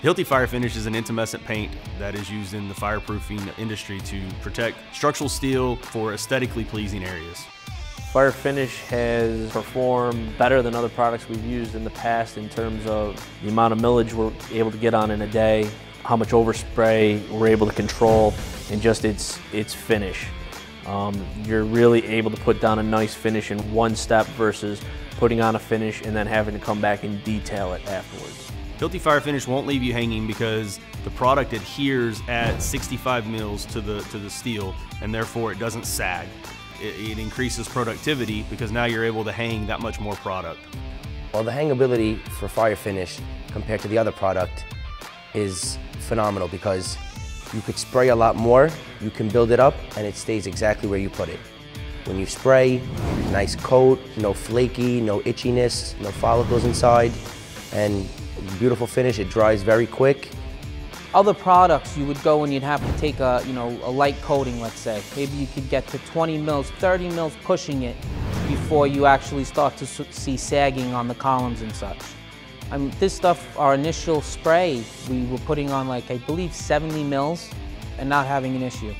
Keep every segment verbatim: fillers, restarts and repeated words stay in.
Hilti Fire Finish is an intumescent paint that is used in the fireproofing industry to protect structural steel for aesthetically pleasing areas. Fire Finish has performed better than other products we've used in the past in terms of the amount of millage we're able to get on in a day, how much overspray we're able to control, and just its, its finish. Um, you're really able to put down a nice finish in one step versus putting on a finish and then having to come back and detail it afterwards. Hilti Fire Finish won't leave you hanging because the product adheres at sixty-five mils to the, to the steel, and therefore it doesn't sag. It, it increases productivity because now you're able to hang that much more product. Well, the hangability for Fire Finish compared to the other product is phenomenal because you could spray a lot more, you can build it up, and it stays exactly where you put it. When you spray, nice coat, no flaky, no itchiness, no follicles inside, and beautiful finish. It dries very quick. Other products, you would go and you'd have to take a, you know, a light coating, let's say. Maybe you could get to twenty mils, thirty mils pushing it before you actually start to see sagging on the columns and such. I mean, this stuff, our initial spray, we were putting on like, I believe seventy mils and not having an issue.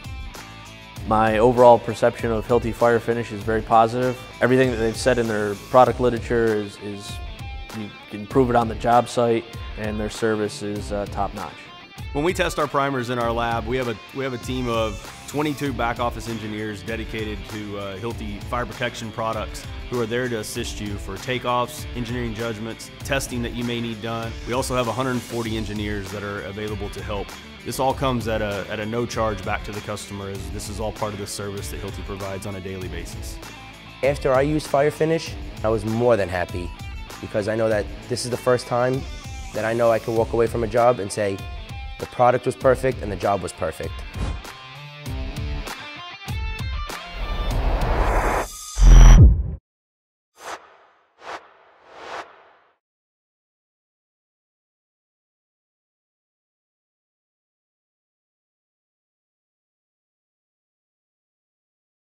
My overall perception of Hilti Fire Finish is very positive. Everything that they've said in their product literature is, is you can prove it on the job site, and their service is uh, top-notch. When we test our primers in our lab, we have a, we have a team of twenty-two back office engineers dedicated to uh, Hilti fire protection products who are there to assist you for takeoffs, engineering judgments, testing that you may need done. We also have one hundred forty engineers that are available to help. This all comes at a, at a no charge back to the customer, as this is all part of the service that Hilti provides on a daily basis. After I used Fire Finish, I was more than happy because I know that this is the first time that I know I can walk away from a job and say the product was perfect and the job was perfect.